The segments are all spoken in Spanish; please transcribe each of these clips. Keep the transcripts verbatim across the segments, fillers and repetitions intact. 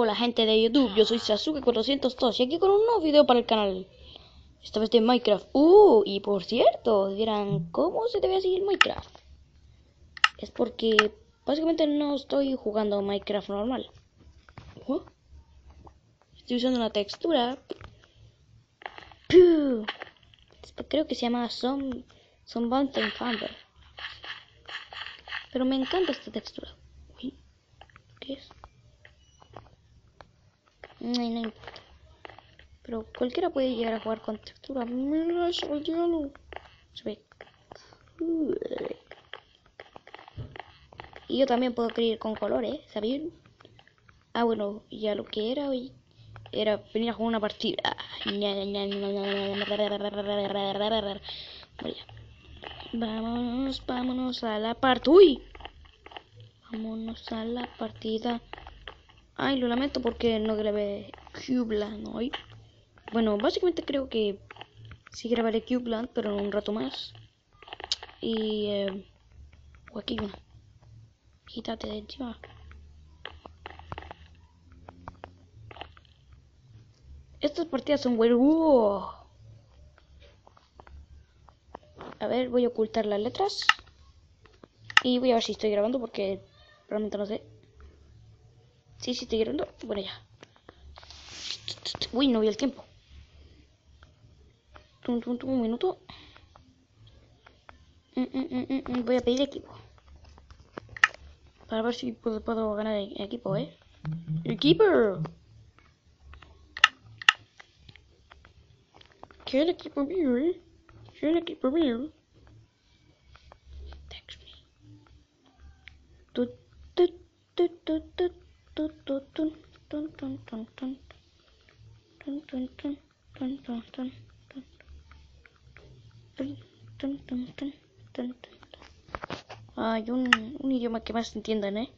Hola gente de YouTube, yo soy Sasuke cuatrocientos dos y aquí con un nuevo video para el canal. Esta vez de Minecraft. Uh, y por cierto, dirán, ¿cómo se debe seguir Minecraft? Es porque básicamente no estoy jugando Minecraft normal. Uh, estoy usando una textura. Puh. Creo que se llama Some, Some Mountain Thunder. Pero me encanta esta textura. Uy, ¿qué es? No, no importa. Pero cualquiera puede llegar a jugar con textura. Mira eso, el hielo. Se ve. Y yo también puedo escribir con colores, ¿sabían? Ah, bueno, ya lo que era hoy era venir a jugar una partida. Vámonos, vámonos a la partida. ¡Uy! Vámonos a la partida. Ay, lo lamento porque no grabé Cubeland hoy. Bueno, básicamente creo que sí grabaré Cubeland, pero en un rato más. Y... Eh, o aquí una. Quítate de encima. Estas partidas son buenas. ¡Wow! A ver, voy a ocultar las letras. Y voy a ver si estoy grabando porque realmente no sé. Sí, sí estoy grabando. Bueno, ya. Uy, no vi el tiempo. Tum, tum, tum, un minuto. Mm, mm, mm, mm, voy a pedir equipo. Para ver si puedo, puedo ganar el equipo, ¿eh? ¡Equipo! ¿Qué el equipo mío, eh? ¿Qué el equipo mío? Text me. Tut, tut, tut, tut, tut, tut, tut, tun, tun, tun, tun, tun. Tun, tun, tun, tun, tun, tun, tun. Tun, tun, tun, tun, tun, tun. Hay un, un idioma que más entiendan, ¿eh?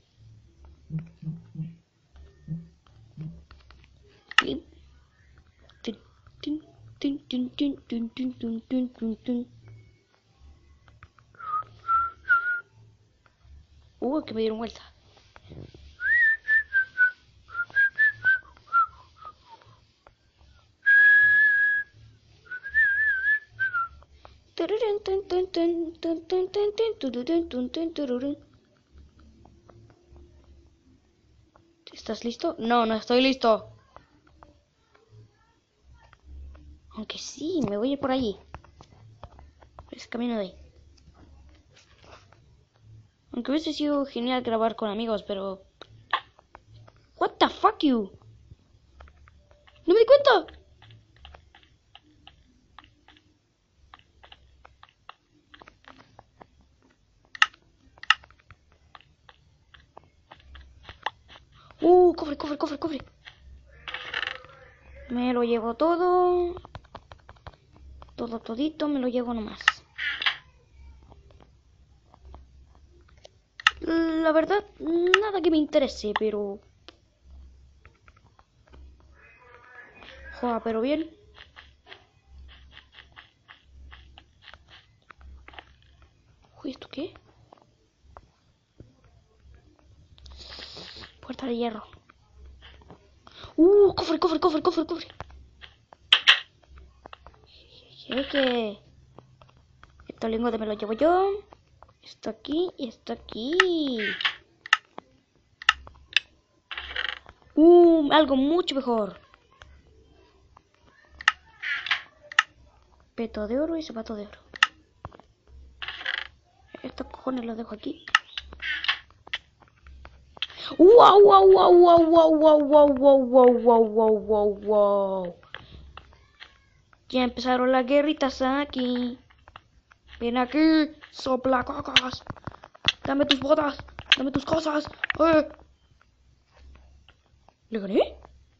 Uh, que me dieron vuelta. ¿Estás listo? No, no estoy listo. Aunque sí, me voy a ir por allí. Es camino de ahí. Aunque hubiese sido genial grabar con amigos, pero... What the fuck you? ¡No me di cuenta! Uh, cofre, cofre, cofre, cofre. Me lo llevo todo. Todo, todito, me lo llevo nomás. La verdad, nada que me interese, pero... Joder, pero bien. Uy, ¿esto qué? Puerta de hierro. Uh, cofre, cofre, cofre, cofre, cofre. Es que... Estos lingotes me los llevo yo. Esto aquí y esto aquí. Uh, algo mucho mejor. Peto de oro y zapato de oro. Estos cojones los dejo aquí. ¡Wow, wow, wow, wow, wow, wow, wow, wow, wow, wow, wow, wow, wow! Ya empezaron las guerritas aquí. Ven aquí, soplacocos. Dame tus botas, dame tus cosas. ¡Eh! ¿Le gané?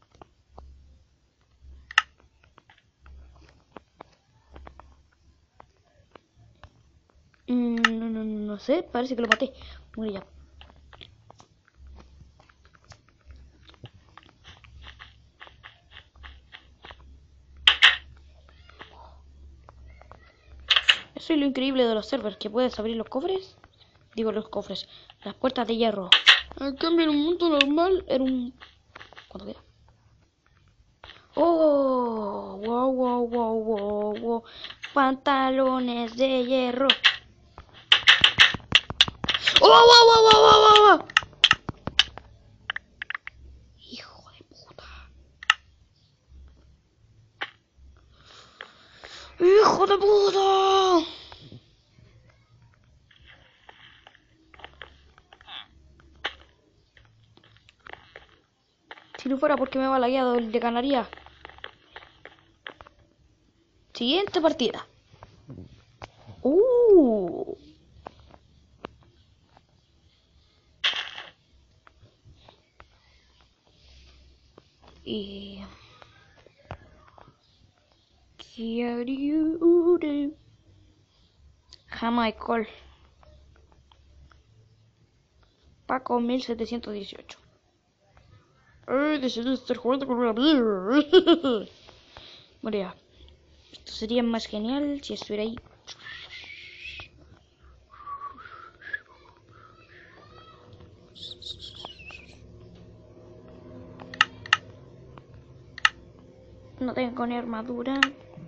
Mm, no, no, no sé, parece que lo maté. Muere ya. Eso es lo increíble de los servers, que puedes abrir los cofres. Digo los cofres, las puertas de hierro. En cambio en un mundo normal era un ¿Cuánto queda? Oh, wow, wow, wow, wow, wow. Pantalones de hierro. Oh, wow, wow, wow, wow, wow, wow. Hijo de puta. Hijo de puta. Si no fuera porque me va lagueado, le ganaría. Siguiente partida. Uh. Y... ¿Qué you do? Jamaica. Paco mil setecientos dieciocho. Ay, decidí estar jugando con una mierda. Bueno, ya. Esto sería más genial si estuviera ahí. No tengo ni armadura.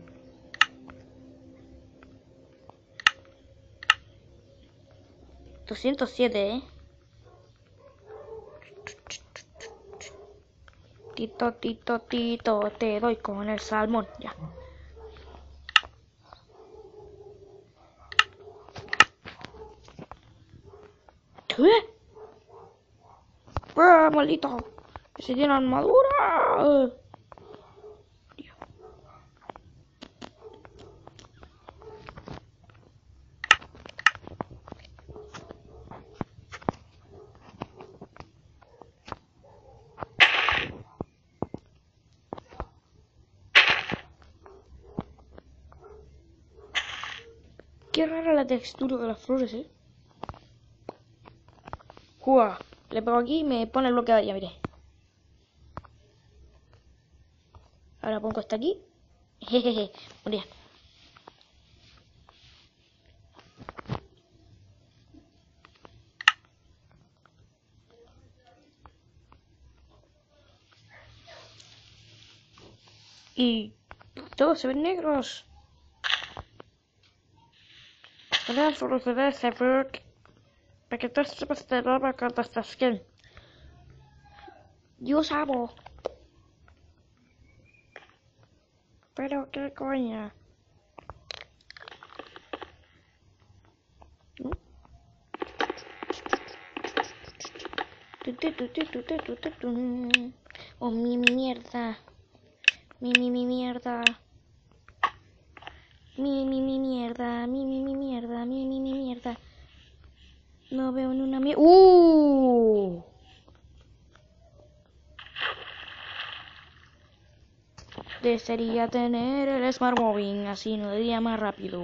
doscientos siete, eh. Tito, tito, tito, te doy con el salmón. Ya. ¿Qué? ¡Ah, maldito! ¡Se tiene armadura! Qué rara la textura de las flores, eh. Juega. Le pego aquí y me pone el bloqueo, ya miré. Ahora pongo esto aquí. Jejeje. Moría. Y todos se ven negros. Para solucionar ese bug, para que todos sepas de nuevo cuando esta skin. Yo sabo. Pero qué coña. ¿No? Oh, mi, mi mierda. Mi, mi, mi mierda. Mi, mi, mi mierda. Mi, mi, mi mierda. Mi, mi, mi mierda. No veo ni una mierda. ¡Uh! Desearía tener el Smart Moving, así no iría más rápido.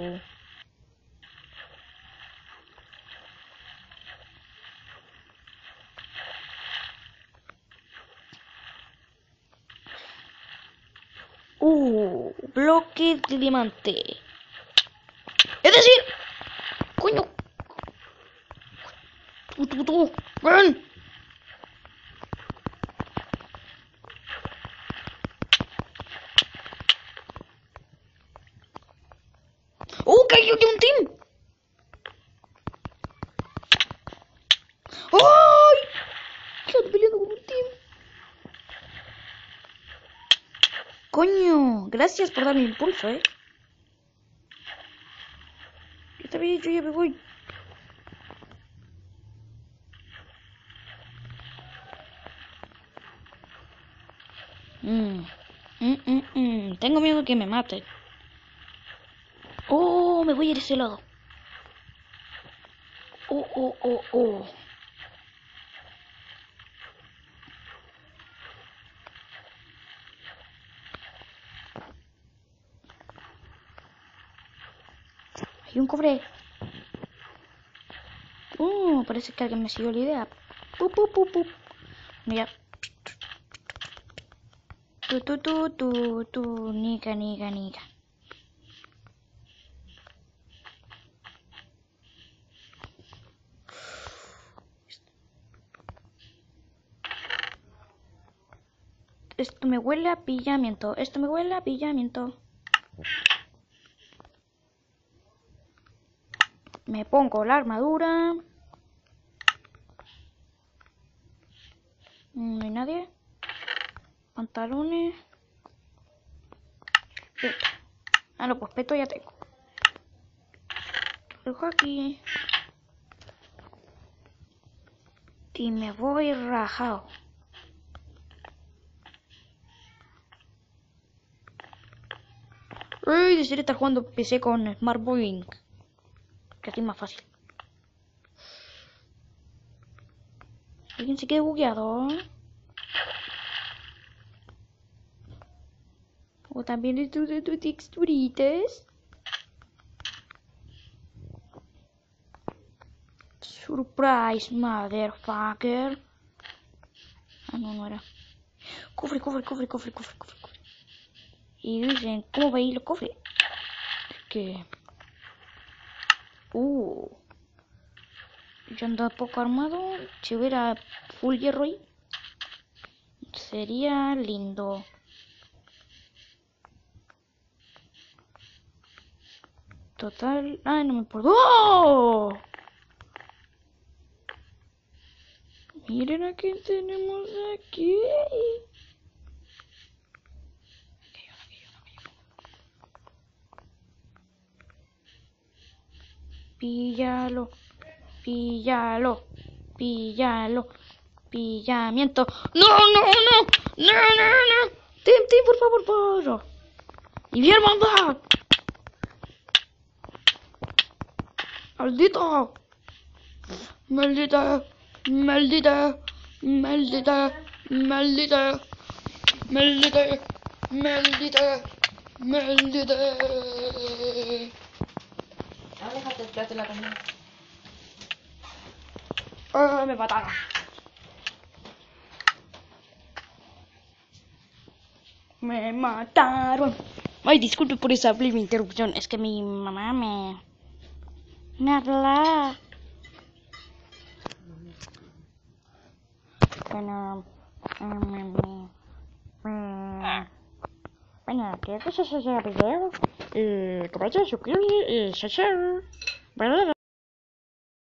Uh, bloque de diamante. Es decir, coño. Tú, tú, tú, ven. ¡Oh, cayó de un team! ¡Ay! ¿Qué ando peleando con un team? Coño, gracias por darme impulso, eh. Ya te había dicho, ya me voy. Mm. Mm, mm, mm. Tengo miedo que me mate. Oh, me voy a ir a ese lado. Oh, oh, oh, oh. Hay un cofre. Oh, parece que alguien me siguió la idea. Pup, pup, pup, pup. Mira. Tu, tu, tu, tu, tu. Nica, nica, nica. Esto me huele a pillamiento. Esto me huele a pillamiento. Me pongo la armadura. No hay nadie. Pantalones. Peto. Ah, no, pues peto ya tengo. Lo dejo aquí. Y me voy rajado. Uy, desearía estar jugando P C con Smart Boeing. Que así es más fácil. ¿Alguien se queda bugueado? O también de tus tu texturitas. Surprise, motherfucker. Ah, no, no era. Cofre, cofre, cofre, cofre, cofre, cofre. Y dicen, ¿cómo va a ir los cofres? Que... Uh... Yo ando poco armado. Si hubiera full hierro ahí, sería lindo. Total... Ay, no me importa. ¡Oh! Miren a quién tenemos aquí. Píllalo, píllalo, píllalo, pillamiento. No, no, no, no, no, no. Tim, Tim, por favor, por. Y bien, manda. Maldito. Maldita, maldita, maldita, maldita, maldita, maldita, maldita. Aléjate el plato de la comida. ¡Oh, me mataron! Me mataron. Ay, disculpe por esa breve interrupción. Es que mi mamá me... Me habla. Bueno... Bueno, creo que ese es el video. Y como ya suscribirse y share.